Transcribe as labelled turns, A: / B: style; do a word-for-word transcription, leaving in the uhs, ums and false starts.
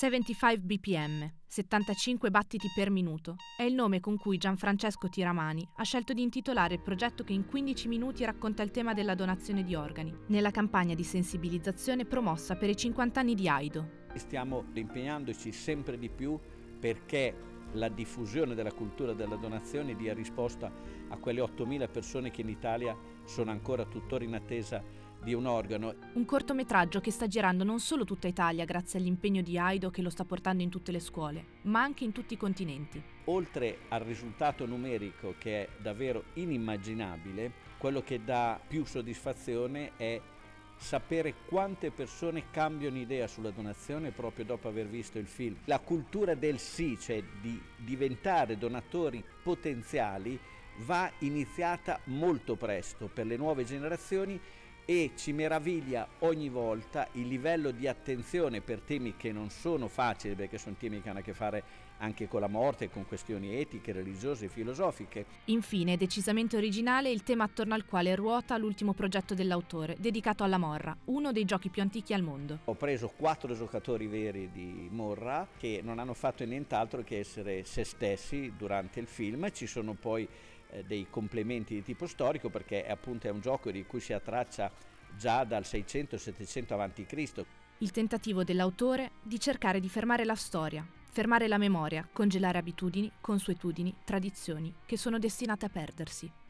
A: settantacinque B P M, settantacinque battiti per minuto, è il nome con cui Gianfrancesco Tiramani ha scelto di intitolare il progetto che in quindici minuti racconta il tema della donazione di organi, nella campagna di sensibilizzazione promossa per i cinquanta anni di AIDO.
B: Stiamo impegnandoci sempre di più perché la diffusione della cultura della donazione dia risposta a quelle ottomila persone che in Italia sono ancora tuttora in attesa di un organo.
A: Un cortometraggio che sta girando non solo tutta Italia grazie all'impegno di AIDO che lo sta portando in tutte le scuole, ma anche in tutti i continenti.
B: Oltre al risultato numerico che è davvero inimmaginabile, quello che dà più soddisfazione è sapere quante persone cambiano idea sulla donazione proprio dopo aver visto il film. La cultura del sì, cioè di diventare donatori potenziali, va iniziata molto presto per le nuove generazioni e ci meraviglia ogni volta il livello di attenzione per temi che non sono facili, perché sono temi che hanno a che fare anche con la morte, con questioni etiche, religiose e filosofiche.
A: Infine, decisamente originale il tema attorno al quale ruota l'ultimo progetto dell'autore, dedicato alla morra, uno dei giochi più antichi al mondo.
B: Ho preso quattro giocatori veri di morra che non hanno fatto nient'altro che essere se stessi durante il film. Ci sono poi eh, dei complementi di tipo storico, perché appunto è un gioco di cui si ha traccia già dal seicento settecento avanti Cristo.
A: Il tentativo dell'autore di cercare di fermare la storia, fermare la memoria, congelare abitudini, consuetudini, tradizioni che sono destinate a perdersi.